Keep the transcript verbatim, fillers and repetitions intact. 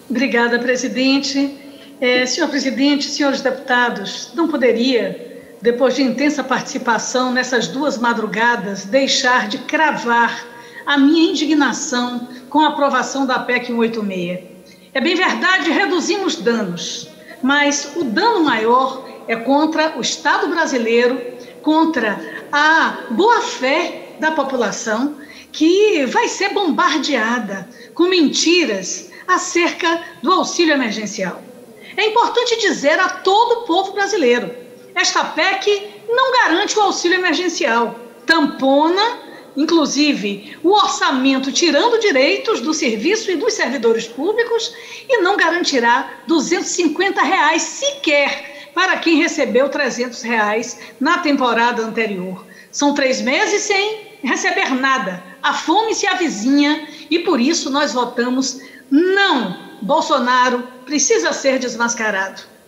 Obrigada, presidente. É, senhor presidente, senhores deputados, não poderia, depois de intensa participação nessas duas madrugadas, deixar de cravar a minha indignação com a aprovação da P E C cento e oitenta e seis. É bem verdade, reduzimos danos, mas o dano maior é contra o Estado brasileiro, contra a boa-fé da população, que vai ser bombardeada com mentiras acerca do auxílio emergencial. É importante dizer a todo o povo brasileiro, esta P E C não garante o auxílio emergencial, tampona, inclusive, o orçamento tirando direitos do serviço e dos servidores públicos e não garantirá duzentos e cinquenta reais sequer para quem recebeu trezentos reais na temporada anterior. São três meses sem receber nada. A fome se avizinha e por isso nós votamos não. Bolsonaro precisa ser desmascarado.